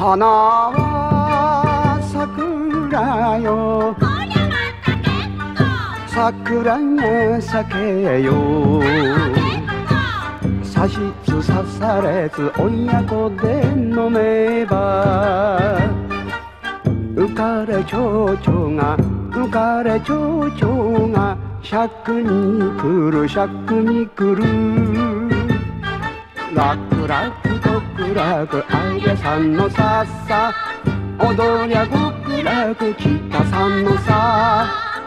花は桜よ桜が咲けよさしつさされず親子で飲めば浮かれ蝶々が浮かれ蝶々が百に来る百に来る楽々極楽あやさんのさっさ踊りゃ極楽北さんのさ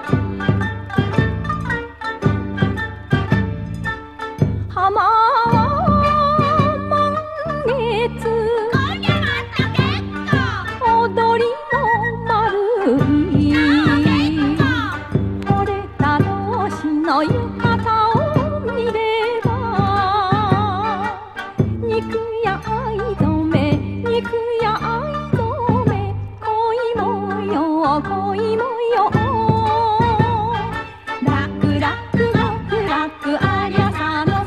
浜は満月踊りも丸い取れた同士の浴衣を見れば肉や藍染め肉や藍染め恋模様恋模様楽々極楽ありゃさの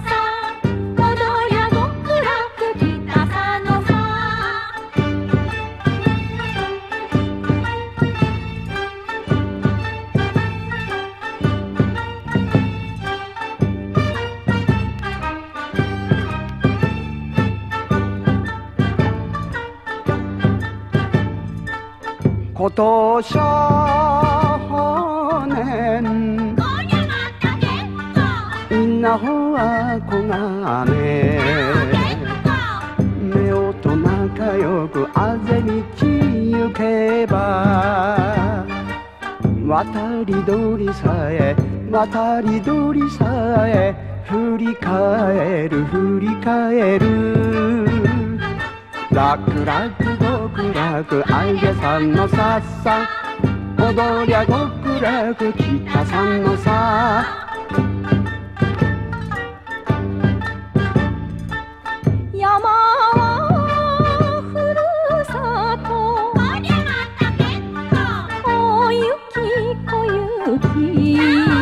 今年は年みんなほはこがめ夫婦仲良くあぜ道行けば渡り鳥さえ渡り鳥さえ振り返る振り返る楽々極楽あやさんのさっさ踊りゃ極楽北さんのさ山はふるさと小雪小雪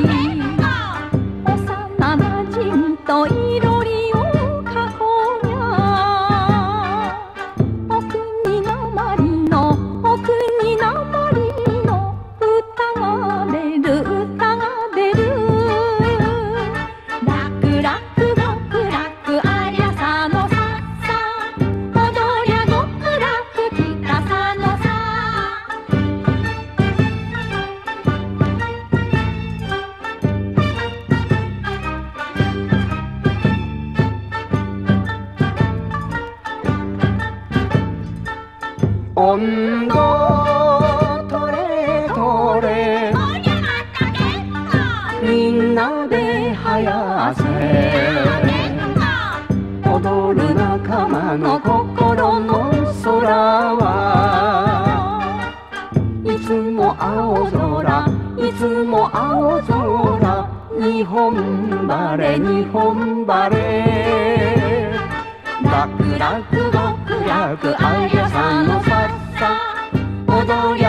幼なじみといろりを囲みゃお国なまりのお国なまりの歌が出る歌が出る楽々極楽ありゃさのさっさ踊りゃ極楽北さのさ温度取れ取れみんなではやせ踊る仲間の心の空はいつも青空いつも青空日本晴れ日本晴れ楽々極楽あやさんのさっさ踊りゃ